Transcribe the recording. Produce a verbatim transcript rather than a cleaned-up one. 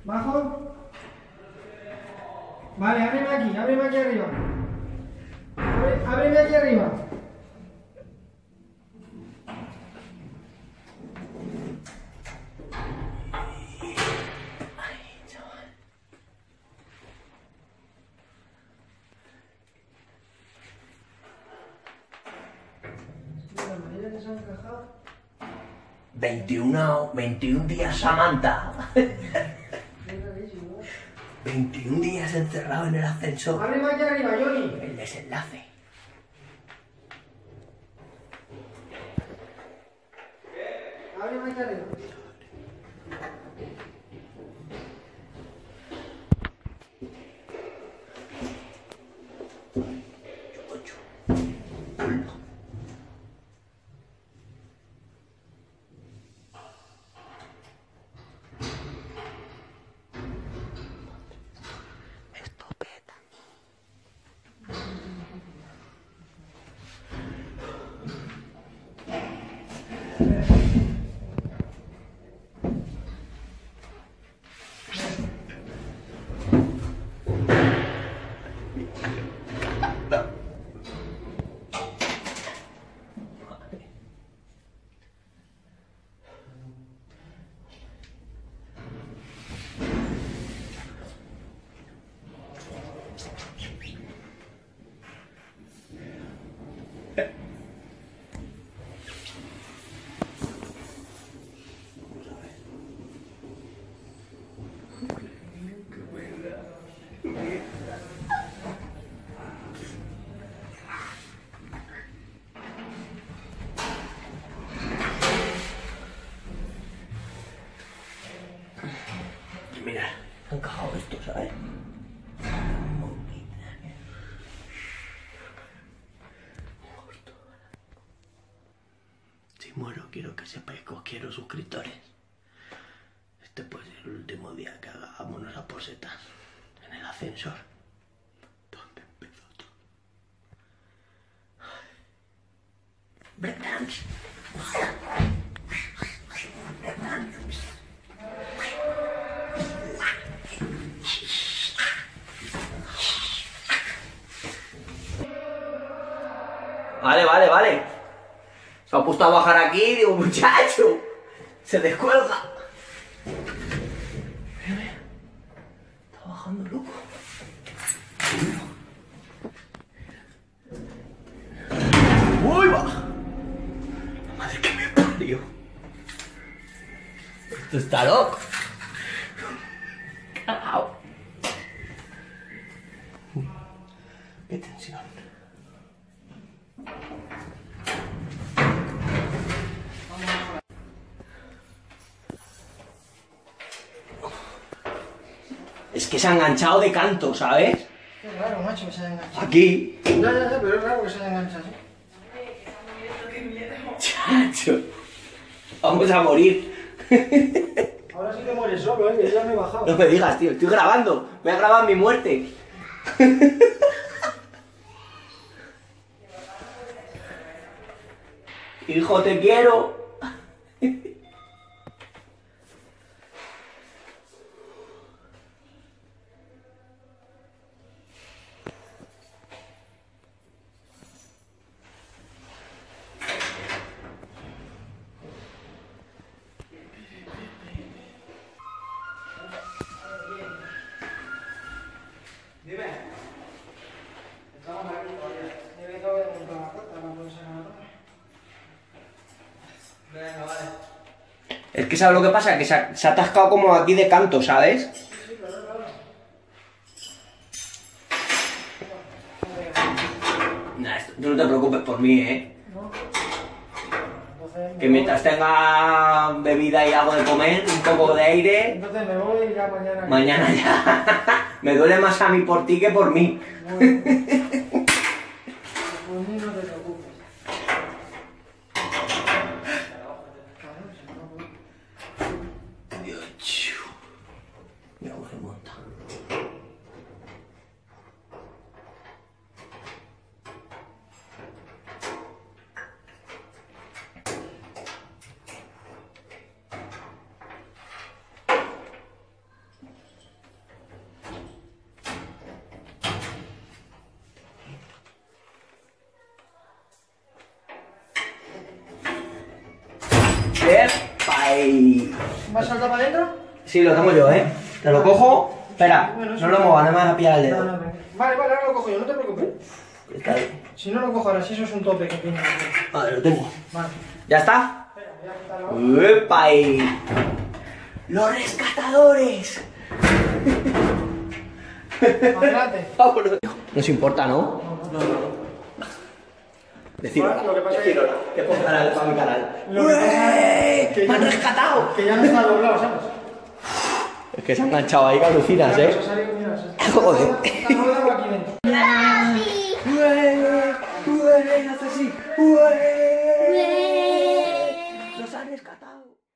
¿Bajo? Vale, ábreme aquí, ábreme aquí arriba. Abre, ábreme aquí arriba. veintiuno, veintiún días, Samantha. veintiún días encerrado en el ascensor. Ábreme aquí arriba, Johnny. El desenlace. Ábreme aquí arriba. Mira, han encajado esto, ¿sabes? Si muero, quiero que sepáis que os quiero, suscriptores. Este puede ser el último día que hagamos unas aposetas en el ascensor. ¿Dónde empezó todo? Breakdance. Breakdance. Vale, vale, vale. Se ha puesto a bajar aquí y digo, muchacho, se descuelga. Mira, mira. Está bajando loco. ¡Uy, va! La madre que me parió. Esto está loco. Cagao. Qué tensión. Es que se ha enganchado de canto, ¿sabes? Qué raro, macho, que se haya enganchado. Aquí. Ya, ya, ya, pero es raro que se haya enganchado. Chacho. Vamos a morir. Ahora sí te mueres solo, eh, que yo ya me he bajado. No me digas, tío. Estoy grabando. Voy a grabar mi muerte. Hijo, te quiero. Dime. Estamos aquí todavía. Dime que voy a montar la puerta para poder sacar la ropa. Venga, vale. Es que ¿sabes lo que pasa? Que se ha, se ha atascado como aquí de canto, ¿sabes? Sí, sí, claro, claro. Nah, esto- tú no te preocupes por mí, ¿eh? ¿No? Entonces, Que mientras tenga bebida y algo de comer, un poco de aire, Entonces me voy y ya mañana... mañana ya. Me duele más a mí por ti que por mí. Bueno, por mí no te preocupes. Claro, si no, pues... Dios, chiu. Mira cómo se monta. ¡Epa! y- ¿Vas a saltar para adentro? Sí, lo tengo yo, ¿eh? Te lo cojo. Espera, Bueno, no sí. lo muevas, nada más a pillar el No, dedo. no, venga. Vale, vale, ahora lo cojo yo, no te preocupes. Está ahí. Si no lo cojo ahora, si eso es un tope que tiene. Vale, lo tengo. Vale. ¿Ya está? Espera, voy a quitarlo. ¡Epa! y- ¡Los rescatadores! Adelante. Vámonos. No os importa, ¿no? No, no. Decir Vale, hola. lo que pasa Decir es que- hola. Que pongan canal para mi canal. Lo que pasa es que ¡Ué! ya ¡Me han no- rescatado! Que ya no está doblado, ¿sabes? Es que se ha enganchado ahí que alucinas, Mira, ¿eh? se ha salido, mira, se- Joder. Está rodado aquí dentro. ¡Ué! ¡Ué! ¡Hace así! ¡Ué! ¡Los han rescatado!